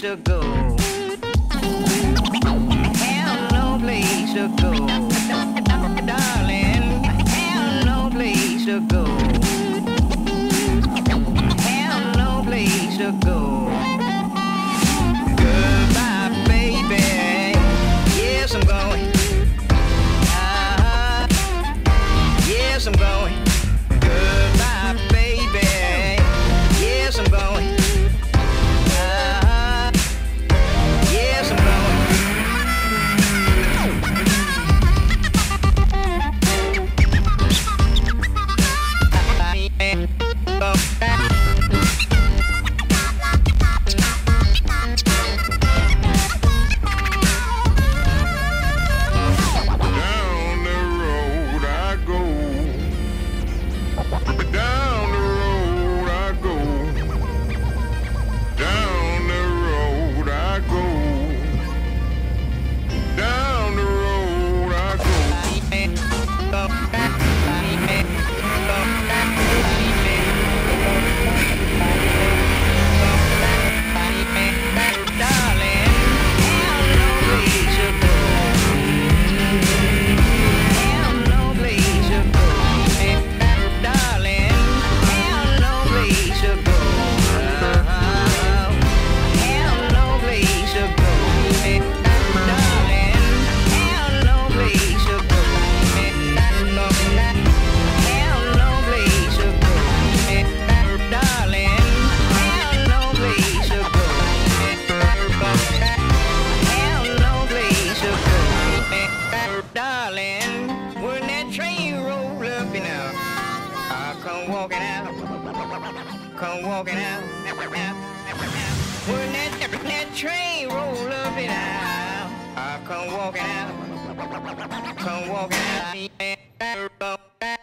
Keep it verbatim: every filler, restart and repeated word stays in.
to go. Have no place to go. Darling, have no place to go. Have no place to go. Goodbye, baby. Yes, I'm going. Uh-huh. Yes, I'm going. Goodbye, baby. Yes, I'm going. Uh-huh. Yes, I'm going. Come walking out. When that, that train roll up and out, I come walking out. Come walking out.